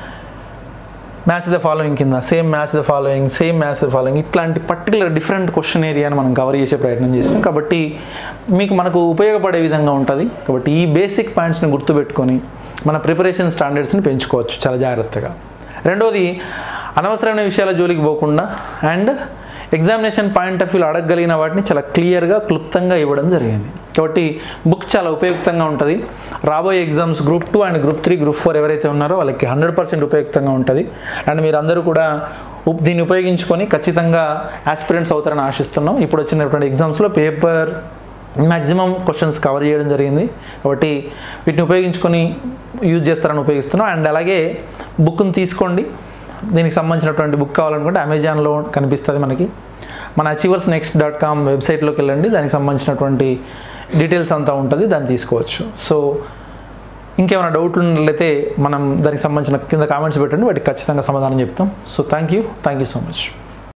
మ్యాచ్ ద ఫాలోయింగ్ కింద same match the following same match the following ఇట్లాంటి పర్టికులర్ డిఫరెంట్ క్వశ్చన్ ఏరియాని మనం కవర్ చేసే ప్రయత్నం చేసినాం. కాబట్టి మీకు మనకు ఉపయోగపడే విధంగా ఉంటుంది. కాబట్టి ఈ బేసిక్ పాయింట్స్ని గుర్తుపెట్టుకొని మన ప్రిపరేషన్ స్టాండర్డ్స్ని పెంచుకోవచ్చు చాలా జాగ్రత్తగా. రెండోది, అనవసరమైన విషయాల జోలికి పోకుండా అండ్ ఎగ్జామినేషన్ పాయింట్ ఆఫ్ వ్యూలో అడగగలిగిన వాటిని చాలా క్లియర్గా క్లుప్తంగా ఇవ్వడం జరిగింది. కాబట్టి బుక్ చాలా ఉపయుక్తంగా ఉంటుంది. రాబోయే exams group two and group three group four ఎవరైతే ఉన్నారో వాళ్ళకి హండ్రెడ్ పర్సెంట్ ఉపయుక్తంగా ఉంటుంది. అండ్ మీరు అందరూ కూడా దీన్ని ఉపయోగించుకొని ఖచ్చితంగా ఆస్పిరెంట్స్ అవుతారని ఆశిస్తున్నాం. ఇప్పుడు వచ్చినటువంటి ఎగ్జామ్స్లో పేపర్ మ్యాక్సిమం క్వశ్చన్స్ కవర్ చేయడం జరిగింది. కాబట్టి వీటిని ఉపయోగించుకొని యూజ్ చేస్తారని ఉపయోగిస్తున్నాం. అండ్ అలాగే బుక్ని తీసుకోండి. దీనికి సంబంధించినటువంటి బుక్ కావాలనుకుంటే అమెజాన్లో కనిపిస్తుంది మనకి. మన అచీవర్స్ నెక్స్ట్ డాట్ కామ్ వెబ్సైట్లోకి వెళ్ళండి, దానికి సంబంధించినటువంటి డీటెయిల్స్ అంతా ఉంటుంది, దాన్ని తీసుకోవచ్చు. సో ఇంకేమైనా డౌట్లు ఉన్నట్లయితే మనం దానికి సంబంధించిన కింద కామెంట్స్ పెట్టండి, వాటికి ఖచ్చితంగా సమాధానం చెప్తాం. So thank you thank you so much.